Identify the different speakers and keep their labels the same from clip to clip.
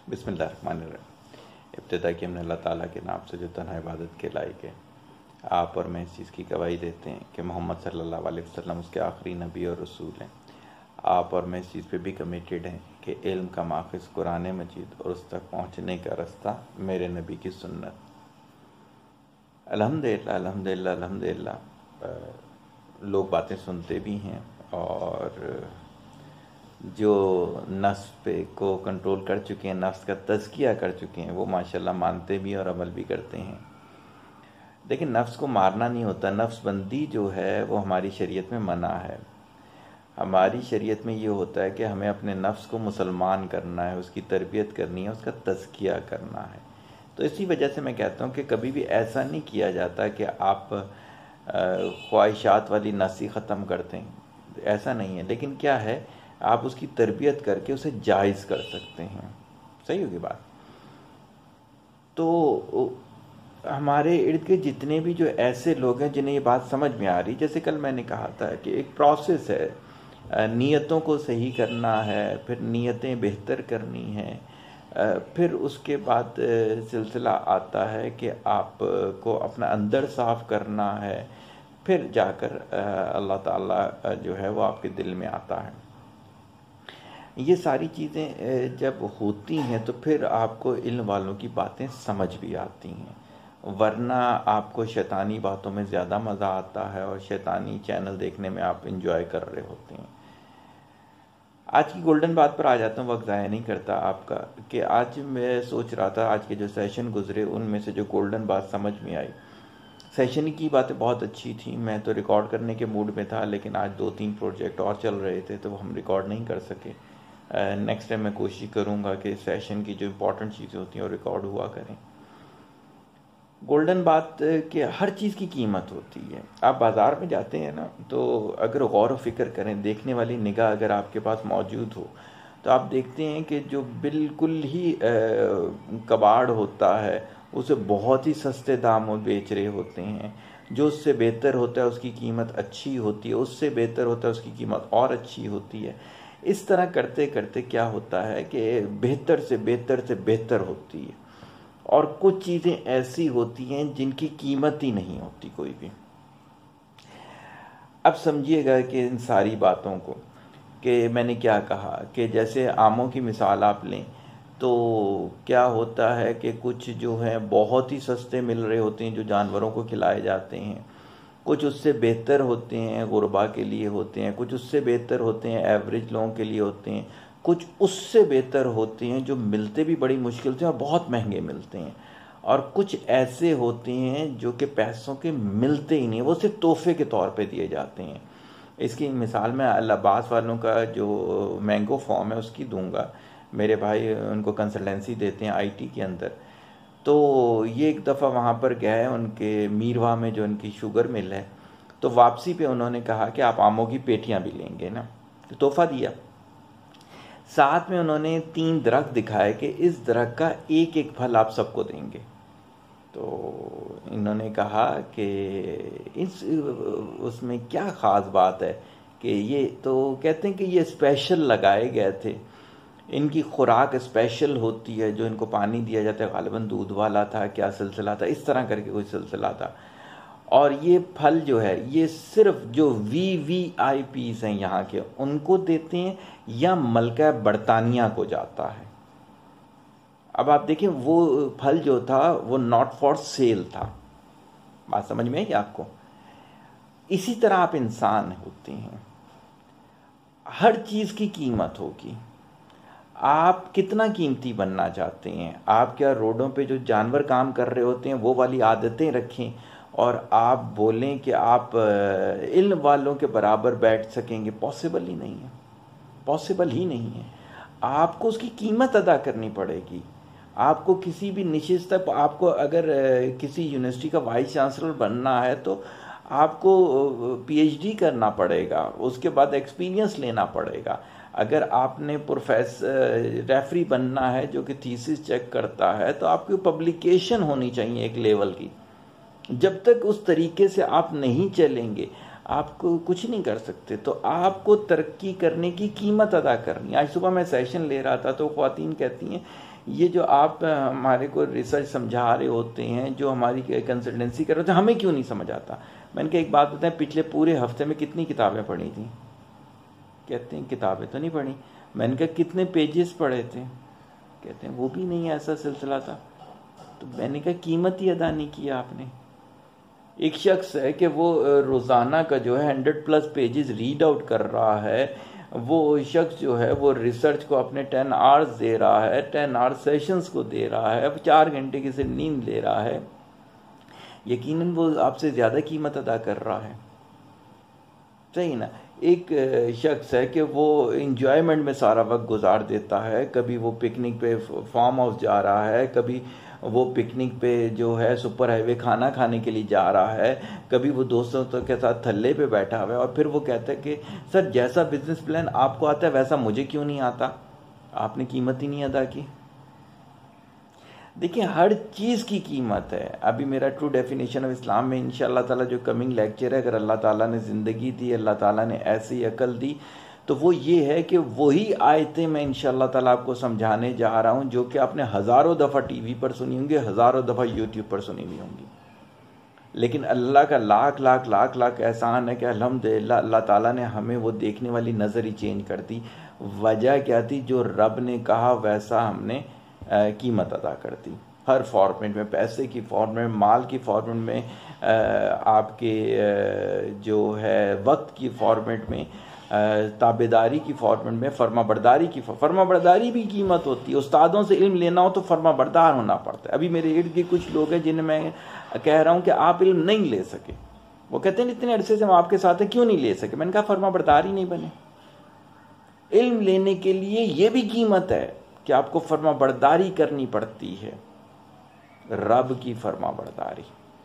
Speaker 1: بسم اللہ الرحمن الرحیم۔ ابتدا کی ہم نے اللہ تعالیٰ کے نام سے جو تنہا عبادت کے لائق ہے، آپ اور میں اس چیز کی گواہی دیتے ہیں کہ محمد صلی اللہ علیہ وسلم اس کے آخری نبی اور رسول ہیں۔ آپ اور میں اس چیز پہ بھی کمیٹیڈ ہیں کہ علم کا ماخذ قرآن مجید اور اس تک پہنچنے کا رستہ میرے نبی کی سنت۔ الحمدللہ الحمدللہ الحمدللہ لوگ باتیں سنتے بھی ہیں اور جو نفس پہ کو کنٹرول کر چکے ہیں، نفس کا تزکیہ کر چکے ہیں، وہ ماشاءاللہ مانتے بھی اور عمل بھی کرتے ہیں۔ لیکن نفس کو مارنا نہیں ہوتا، نفس بندی جو ہے وہ ہماری شریعت میں منع ہے۔ ہماری شریعت میں یہ ہوتا ہے کہ ہمیں اپنے نفس کو مسلمان کرنا ہے، اس کی تربیت کرنی ہے، اس کا تزکیہ کرنا ہے۔ تو اسی وجہ سے میں کہتا ہوں کہ کبھی بھی ایسا نہیں کیا جاتا کہ آپ خواہشات والی نفس ہی ختم کر دیں، ایسا نہیں ہے۔ لیکن کیا ہے، آپ اس کی تربیت کر کے اسے جائز کر سکتے ہیں۔ صحیح ہوگی بات؟ تو ہمارے ارد گرد جتنے بھی جو ایسے لوگ ہیں جنہیں یہ بات سمجھ میں آ رہی، جیسے کل میں نے کہا تھا کہ ایک پروسیس ہے، نیتوں کو صحیح کرنا ہے، پھر نیتیں بہتر کرنی ہیں، پھر اس کے بعد سلسلہ آتا ہے کہ آپ کو اپنا اندر صاف کرنا ہے، پھر جا کر اللہ تعالیٰ جو ہے وہ آپ کے دل میں آتا ہے۔ یہ ساری چیزیں جب ہوتی ہیں تو پھر آپ کو علم والوں کی باتیں سمجھ بھی آتی ہیں، ورنہ آپ کو شیطانی باتوں میں زیادہ مزہ آتا ہے اور شیطانی چینل دیکھنے میں آپ انجوائے کر رہے ہوتے ہیں۔ آج کی گولڈن بات پر آ جاتا ہوں، وقت ضائع نہیں کرتا آپ کا، کہ آج میں سوچ رہا تھا، آج کے جو سیشن گزرے ان میں سے جو گولڈن بات سمجھ میں آئی، سیشن کی باتیں بہت اچھی تھیں، میں تو ریکارڈ کرنے کے موڈ میں تھا، لیکن آج 2-3 پروجیکٹ اور چل رہے تھے تو ہم ریکارڈ نہیں کر سکے۔ نیکسٹ ٹائم میں کوشش کروں گا کہ سیشن کی جو امپورٹنٹ چیزیں ہوتی ہیں وہ ریکارڈ ہوا کریں۔ گولڈن بات کہ ہر چیز کی قیمت ہوتی ہے۔ آپ بازار میں جاتے ہیں نا، تو اگر غور و فکر کریں، دیکھنے والی نگاہ اگر آپ کے پاس موجود ہو، تو آپ دیکھتے ہیں کہ جو بالکل ہی کباڑ ہوتا ہے اسے بہت ہی سستے داموں بیچ رہے ہوتے ہیں، جو اس سے بہتر ہوتا ہے اس کی قیمت اچھی ہوتی ہے، اس سے بہتر ہوتا ہے اس کی قیمت اور اچھی ہوتی ہے۔ اس طرح کرتے کرتے کیا ہوتا ہے کہ بہتر سے بہتر سے بہتر ہوتی ہے، اور کچھ چیزیں ایسی ہوتی ہیں جن کی قیمت ہی نہیں ہوتی کوئی بھی۔ اب سمجھیے گا کہ ان ساری باتوں کو، کہ میں نے کیا کہا کہ جیسے آموں کی مثال آپ لیں تو کیا ہوتا ہے کہ کچھ جو ہیں بہت ہی سستے مل رہے ہوتے ہیں جو جانوروں کو کھلائے جاتے ہیں، کچھ اس سے بہتر ہوتے ہیں غربا کے لیے ہوتے ہیں، کچھ اس سے بہتر ہوتے ہیں ایوریج لوگوں کے لیے ہوتے ہیں، کچھ اس سے بہتر ہوتے ہیں جو ملتے بھی بڑی مشکل سے اور بہت مہنگے ملتے ہیں، اور کچھ ایسے ہوتے ہیں جو کہ پیسوں کے ملتے ہی نہیں، وہ صرف تحفے کے طور پہ دیے جاتے ہیں۔ اس کی مثال میں العباس والوں کا جو مینگو فارم ہے اس کی دوں گا۔ میرے بھائی ان کو کنسلٹنسی دیتے ہیں آئی ٹی کے اندر، تو یہ ایک دفعہ وہاں پر گئے ان کے میرواہ میں جو ان کی شوگر مل ہے، تو واپسی پہ انہوں نے کہا کہ آپ آموں کی پیٹیاں بھی لیں گے نا، تو تحفہ دیا۔ ساتھ میں انہوں نے 3 درخت دکھائے کہ اس درخت کا ایک ایک پھل آپ سب کو دیں گے۔ تو انہوں نے کہا کہ اس میں کیا خاص بات ہے کہ یہ تو کہتے ہیں کہ یہ اسپیشل لگائے گئے تھے، ان کی خوراک اسپیشل ہوتی ہے، جو ان کو پانی دیا جاتا ہے غالباً دودھ والا تھا، کیا سلسلہ تھا، اس طرح کر کے کوئی سلسلہ تھا، اور یہ پھل جو ہے یہ صرف جو VVIPs ہیں یہاں کے ان کو دیتے ہیں یا ملکہ برطانیہ کو جاتا ہے۔ اب آپ دیکھیں وہ پھل جو تھا وہ ناٹ فار سیل تھا۔ بات سمجھ میں آئی آپ کو؟ اسی طرح آپ انسان ہوتے ہیں، ہر چیز کی قیمت ہوگی۔ آپ کتنا قیمتی بننا چاہتے ہیں؟ آپ کیا روڈوں پہ جو جانور کام کر رہے ہوتے ہیں وہ والی عادتیں رکھیں اور آپ بولیں کہ آپ علم والوں کے برابر بیٹھ سکیں گے؟ پاسبل ہی نہیں ہے، پاسبل ہی نہیں ہے۔ آپ کو اس کی قیمت ادا کرنی پڑے گی۔ آپ کو کسی بھی نشست، آپ کو اگر کسی یونیورسٹی کا وائس چانسلر بننا ہے تو آپ کو PhD کرنا پڑے گا، اس کے بعد ایکسپیرینس لینا پڑے گا۔ اگر آپ نے ریفری بننا ہے جو کہ تھیسس چیک کرتا ہے تو آپ کی پبلیکیشن ہونی چاہیے ایک لیول کی۔ جب تک اس طریقے سے آپ نہیں چلیں گے، آپ کو کچھ نہیں کر سکتے. تو آپ کو ترقی کرنے کی قیمت ادا کرنی. آج صبح میں سیشن لے رہا تھا تو خواتین کہتی ہیں یہ جو آپ ہمارے کو ریسرچ سمجھا رہے ہوتے ہیں, جو ہماری کنسلٹنسی کر رہے ہوتے ہیں, ہمیں کیوں نہیں سمجھ آتا. میں نے کہا ایک بات بتائیں, پچھلے پورے ہفتے میں کتنی کتابیں پڑھی تھیں؟ کہتے ہیں کتابیں تو نہیں پڑھی. میں نے کہا کتنے پیجز پڑھے تھے؟ کہتے ہیں وہ بھی نہیں ایسا سلسلہ تھا. تو میں نے کہا قیمت ہی ادا نہیں کیا آپ نے. ایک شخص ہے کہ وہ روزانہ کا جو ہے 100+ پیجز ریڈ آؤٹ کر رہا ہے, وہ شخص جو ہے وہ ریسرچ کو اپنے 10 آورز دے رہا ہے, 10 آور سیشنز کو دے رہا ہے, اب 4 گھنٹے کی صرف نیند لے رہا ہے. یقیناً وہ آپ سے زیادہ قیمت ادا کر رہا ہے. صحیح نا. ایک شخص ہے کہ وہ انجوائمنٹ میں سارا وقت گزار دیتا ہے, کبھی وہ پکنک پہ فارم ہاؤس جا رہا ہے, کبھی وہ پکنک پہ جو ہے سپر ہائی وے کھانا کھانے کے لیے جا رہا ہے, کبھی وہ دوستوں کے ساتھ تھلے پہ بیٹھا ہوا ہے, اور پھر وہ کہتا ہے کہ سر جیسا بزنس پلان آپ کو آتا ہے ویسا مجھے کیوں نہیں آتا. آپ نے قیمت ہی نہیں ادا کی. دیکھیں ہر چیز کی قیمت ہے. ابھی میرا ٹرو ڈیفینیشن آف اسلام میں انشاءاللہ تعالیٰ جو کمنگ لیکچر ہے, اگر اللہ تعالیٰ نے زندگی دی, اللہ تعالیٰ نے ایسی عقل دی, تو وہ یہ ہے کہ وہی آیتیں میں انشاءاللہ تعالیٰ آپ کو سمجھانے جا رہا ہوں جو کہ آپ نے ہزاروں دفعہ ٹی وی پر سنی ہوں گی, ہزاروں دفعہ یوٹیوب پر سنی ہوئی ہوں گی. لیکن اللہ کا لاکھ لاکھ لاکھ لاکھ احسان ہے کہ الحمدللہ اللہ تعالیٰ نے ہمیں وہ دیکھنے والی نظر ہی چینج کر دی. وجہ کیا تھی؟ جو رب نے کہا ویسا ہم نے قیمت ادا کر دی. ہر فارمیٹ میں, پیسے کی فارمیٹ, مال کی فارمیٹ میں, آپ کے جو ہے وقت کی فارمیٹ میں, تابعداری کی فارمیٹ میں, فرما برداری کی فرما برداری بھی قیمت ہوتی ہے. استادوں سے علم لینا ہو تو فرما بردار ہونا پڑتا ہے. ابھی میرے ارد گرد کچھ لوگ ہیں جنہیں میں کہہ رہا ہوں کہ آپ علم نہیں لے سکے. وہ کہتے ہیں اتنے عرصے سے ہم آپ کے ساتھ ہیں کیوں نہیں لے سکے. میں نے کہا فرما بردار ہی نہیں بنے. علم لینے کے لیے یہ بھی قیمت ہے کہ آپ کو فرما برداری کرنی پڑتی ہے, رب کی فرما برداری.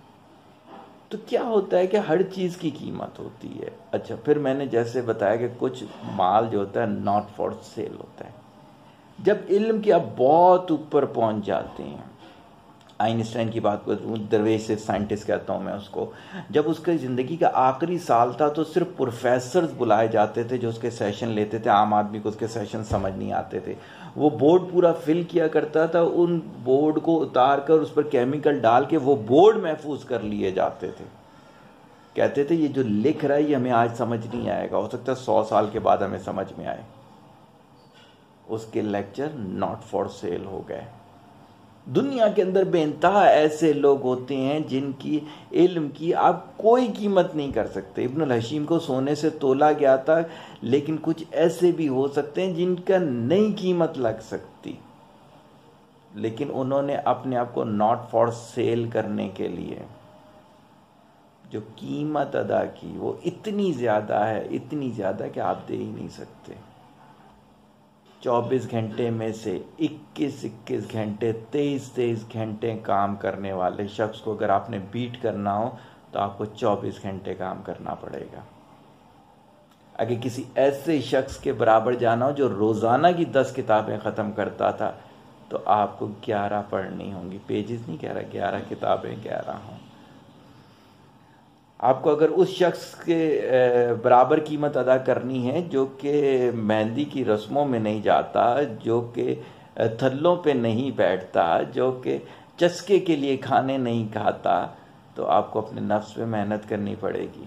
Speaker 1: تو کیا ہوتا ہے کہ ہر چیز کی قیمت ہوتی ہے. اچھا پھر میں نے جیسے بتایا کہ کچھ مال جو ہوتا ہے ناٹ فار سیل ہوتا ہے. جب علم کے آپ بہت اوپر پہنچ جاتے ہیں, آئنسٹائن کی بات کروں, درویش سے سائنٹسٹ کہتا ہوں میں اس کو, جب اس کی زندگی کا آخری سال تھا تو صرف پروفیسرز بلائے جاتے تھے جو اس کے سیشن لیتے تھے, عام آدمی کو اس کے سیشن سمجھ نہیں آتے تھے. وہ بورڈ پورا فل کیا کرتا تھا, ان بورڈ کو اتار کر اس پر کیمیکل ڈال کے وہ بورڈ محفوظ کر لیے جاتے تھے. کہتے تھے یہ جو لکھ رہا ہے یہ ہمیں آج سمجھ نہیں آئے گا, ہو سکتا ہے 100 سال کے بعد ہمیں سمجھ میں آئے. اس کے لیکچر ناٹ فار سیل ہو گئے. دنیا کے اندر بے انتہا ایسے لوگ ہوتے ہیں جن کی علم کی آپ کوئی قیمت نہیں کر سکتے. ابن الحشیم کو سونے سے تولا گیا تھا, لیکن کچھ ایسے بھی ہو سکتے ہیں جن کا نہیں قیمت لگ سکتی, لیکن انہوں نے اپنے آپ کو ناٹ فار سیل کرنے کے لیے جو قیمت ادا کی وہ اتنی زیادہ ہے, اتنی زیادہ کہ آپ دے ہی نہیں سکتے. 24 گھنٹے میں سے 21 گھنٹے 23 گھنٹے کام کرنے والے شخص کو اگر آپ نے بیٹ کرنا ہو تو آپ کو 24 گھنٹے کام کرنا پڑے گا. اگر کسی ایسے شخص کے برابر جانا ہو جو روزانہ کی 10 کتابیں ختم کرتا تھا تو آپ کو 11 پڑھنی ہوں گی. پیجز نہیں کہہ رہا, 11 کتابیں کہہ رہا ہوں. آپ کو اگر اس شخص کے برابر قیمت ادا کرنی ہے جو کہ مہندی کی رسموں میں نہیں جاتا, جو کہ تھلوں پہ نہیں بیٹھتا, جو کہ چسکے کے لیے کھانے نہیں کھاتا, تو آپ کو اپنے نفس پہ محنت کرنی پڑے گی.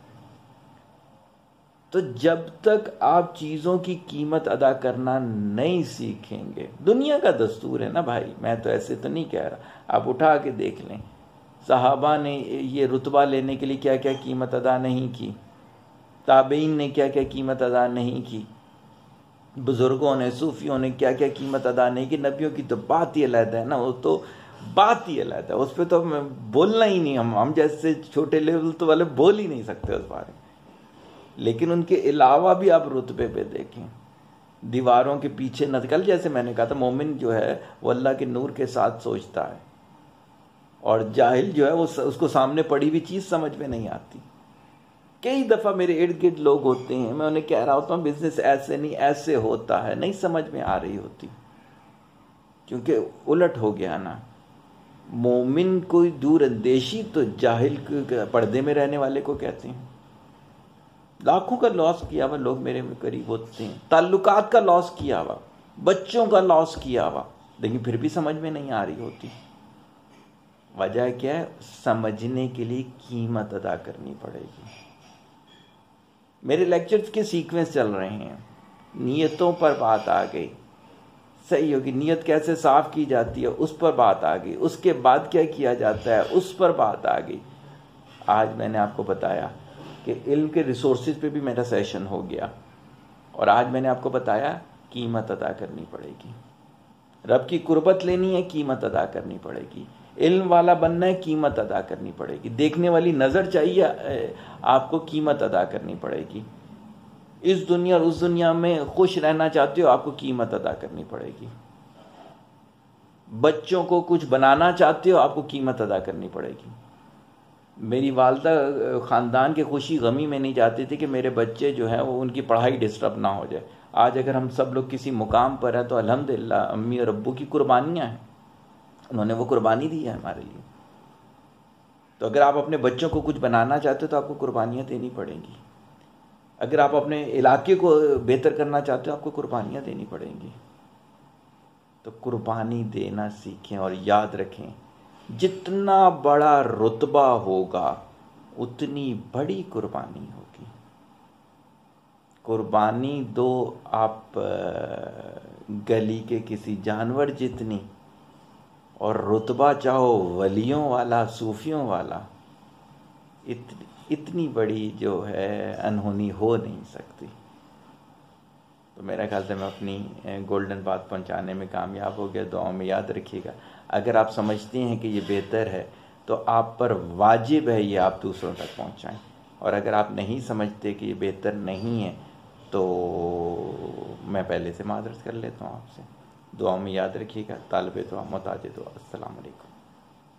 Speaker 1: تو جب تک آپ چیزوں کی قیمت ادا کرنا نہیں سیکھیں گے, دنیا کا دستور ہے نا بھائی, میں تو ایسے تو نہیں کہہ رہا, آپ اٹھا کے دیکھ لیں صحابہ نے یہ رتبہ لینے کے لیے کیا کیا قیمت ادا نہیں کی, تابعین نے کیا کیا قیمت ادا نہیں کی, بزرگوں نے صوفیوں نے کیا کیا قیمت ادا نہیں کی. نبیوں کی تو بات ہی علیحدہ ہے نا, وہ تو بات ہی علیحدہ ہے, اس پہ تو ہمیں بولنا ہی نہیں, ہم جیسے چھوٹے لیول تو والے بول ہی نہیں سکتے اس بارے میں. لیکن ان کے علاوہ بھی آپ رتبے پہ دیکھیں, دیواروں کے پیچھے نہ, کل جیسے میں نے کہا تھا مومن جو ہے وہ اللہ کے نور کے ساتھ سوچتا ہے, اور جاہل جو ہے وہ اس کو سامنے پڑی ہوئی چیز سمجھ میں نہیں آتی. کئی دفعہ میرے ارد گرد لوگ ہوتے ہیں, میں انہیں کہہ رہا ہوتا ہوں بزنس ایسے نہیں ایسے ہوتا ہے, نہیں سمجھ میں آ رہی ہوتی, کیونکہ الٹ ہو گیا نا. مومن کوئی دور اندیشی تو جاہل پردے میں رہنے والے کو کہتے ہیں. لاکھوں کا لاس کیا ہوا لوگ میرے میں قریب ہوتے ہیں، تعلقات کا لاس کیا ہوا، بچوں کا لاس کیا ہوا، لیکن پھر بھی سمجھ میں نہیں آ رہی ہوتی۔ وجہ کیا ہے؟ سمجھنے کے لیے قیمت ادا کرنی پڑے گی۔ میرے لیکچرز کے سیکوینس چل رہے ہیں، نیتوں پر بات آ گئی، صحیح ہوگی، نیت کیسے صاف کی جاتی ہے اس پر بات آ گئی، اس کے بعد کیا کیا جاتا ہے اس پر بات آ گئی۔ آج میں نے آپ کو بتایا کہ علم کے ریسورسز پہ بھی میرا سیشن ہو گیا، اور آج میں نے آپ کو بتایا قیمت ادا کرنی پڑے گی، رب کی قربت لینی ہے، قیمت ادا کرنی پڑے گی، علم والا بننا ہے، قیمت ادا کرنی پڑے گی، دیکھنے والی نظر چاہیے آپ کو، قیمت ادا کرنی پڑے گی، اس دنیا اور اس دنیا میں خوش رہنا چاہتے ہو، آپ کو قیمت ادا کرنی پڑے گی، بچوں کو کچھ بنانا چاہتے ہو، آپ کو قیمت ادا کرنی پڑے گی۔ میری والدہ خاندان کے خوشی غمی میں نہیں چاہتی تھی کہ میرے بچے جو ہیں وہ ان کی پڑھائی ڈسٹرب نہ ہو جائے۔ آج اگر ہم سب لوگ کسی مقام پر ہیں تو الحمدللہ امی اور ابو کی قربانیاں ہیں، انہوں نے وہ قربانی دی ہے ہمارے لیے۔ تو اگر آپ اپنے بچوں کو کچھ بنانا چاہتے ہو تو آپ کو قربانیاں دینی پڑیں گی، اگر آپ اپنے علاقے کو بہتر کرنا چاہتے ہو آپ کو قربانیاں دینی پڑیں گی۔ تو قربانی دینا سیکھیں، اور یاد رکھیں جتنا بڑا رتبہ ہوگا اتنی بڑی قربانی ہوگی۔ قربانی دو آپ گلی کے کسی جانور جتنی، اور رتبہ چاہو ولیوں والا، صوفیوں والا، اتنی بڑی جو ہے انہونی ہو نہیں سکتی۔ تو میرا خیال سے میں اپنی گولڈن بات پہنچانے میں کامیاب ہو گیا۔ دعاؤں میں یاد رکھیے گا، اگر آپ سمجھتے ہیں کہ یہ بہتر ہے تو آپ پر واجب ہے یہ آپ دوسروں تک پہنچائیں، اور اگر آپ نہیں سمجھتے کہ یہ بہتر نہیں ہے تو میں پہلے سے معذرت کر لیتا ہوں آپ سے۔ دعاؤں میں یاد رکھیے گا۔ طالب دعا، محتاج دعا۔ السلام علیکم۔